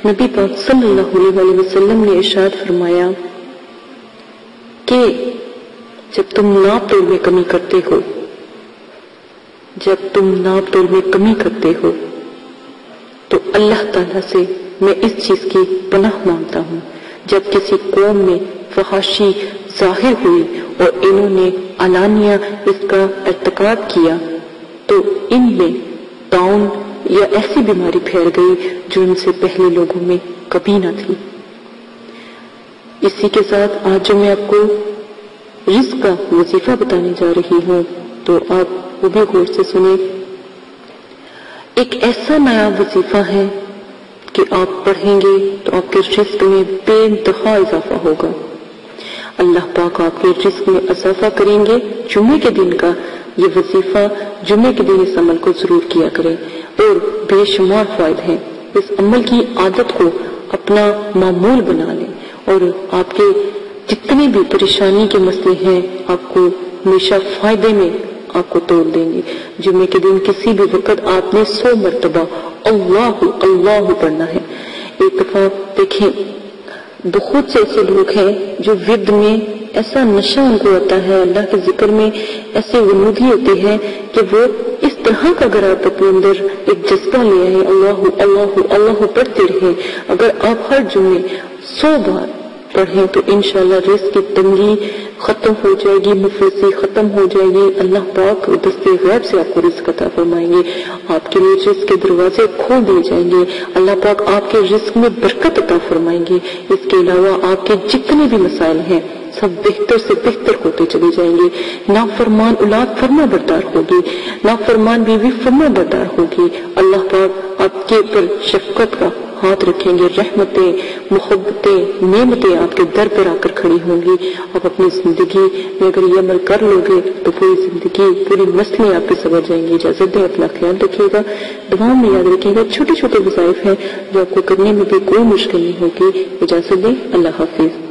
نبی پاک صلی اللہ علیہ وسلم نے ارشاد فرمایا کہ جب تم ناپ تول میں کمی کرتے ہو، جب تم ناپ تول میں کمی کرتے ہو تو اللہ تعالیٰ سے میں اس چیز کی پناہ مانگتا ہوں، جب کسی قوم میں فحاشی ظاہر ہوئی اور انہوں نے علانیہ اس کا ارتکاب کیا تو ان میں طاعون یا ایسی بیماری پھیل گئی جو ان سے پہلے لوگوں میں کبھی نہ تھی۔ اسی کے ساتھ آج جو میں آپ کو رزق کا وظیفہ بتانے جا رہی ہوں تو آپ وہ بھی غور سے سنیں۔ ایک ایسا نیا وظیفہ ہے کہ آپ پڑھیں گے تو آپ کے رزق میں بے انتہا اضافہ ہوگا۔ اللہ پاک آپ کے رزق میں اضافہ کریں گے۔ جمعے کے دن کا یہ وظیفہ، جمعے کے دن اس عمل کو ضرور کیا کریں اور بے شمار فائدے ہیں۔ اس عمل کی عادت کو اپنا معمول بنا لیں اور آپ کے جتنے بھی پریشانی کے مسئلے ہیں آپ کو ہمیشہ فائدے میں آپ کو توڑ دیں گے۔ جمعے کے دن کسی بھی وقت آپ نے 100 مرتبہ اللہ اللہ پڑھنا ہے۔ ایک دفعہ دیکھیں بہت سے ایسے لوگ ہیں جو ورد میں ایسا نشہ ان کو آتا ہے، اللہ کے ذکر میں ایسے غنودی ہوتے ہیں کہ وہ اس طرح کا اگر آپ اپنے اندر ایک جذبہ لے آئے اللہ اللہ اللہ پڑھتے رہیں، اگر آپ ہر جمعے 100 بار پڑھیں تو انشاءاللہ رزق کی تنگی ختم ہو جائے گی، مفلسی ختم ہو جائے گی۔ اللہ پاک دستے غیب سے آپ کو رزق عطا فرمائیں گے، آپ کے لیے رزق کے دروازے کھول دیے جائیں گے، اللہ پاک آپ کے رزق میں برکت عطا فرمائیں گے۔ اس کے علاوہ آپ کے جتنے بھی مسائل ہیں سب بہتر سے بہتر ہوتے چلے جائیں گے۔ نافرمان اولاد فرما بردار ہوگی، نافرمان بیوی فرما بردار ہوگی۔ اللہ پاک آپ کے اوپر شفقت کا ہاتھ رکھیں گے، رحمتیں، محبتیں، نعمتیں آپ کے در پر آ کر کھڑی ہوں گی۔ آپ اپنی زندگی میں اگر یہ عمل کر لو گے تو پوری زندگی، پوری نسلیں آپ کے سنور جائیں گی۔ اجازت دیں، اپنا خیال رکھیے گا، دعاؤں میں یاد رکھیے گا۔ چھوٹے چھوٹے وظائف ہیں جو آپ کو کرنے میں بھی کوئی مشکل نہیں ہوگی۔ اجازت دیں، اللہ حافظ۔